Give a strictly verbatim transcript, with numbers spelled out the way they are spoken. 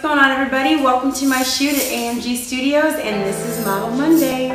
going on, everybody? Welcome to my shoot at A M G Studios, and this is Model Monday.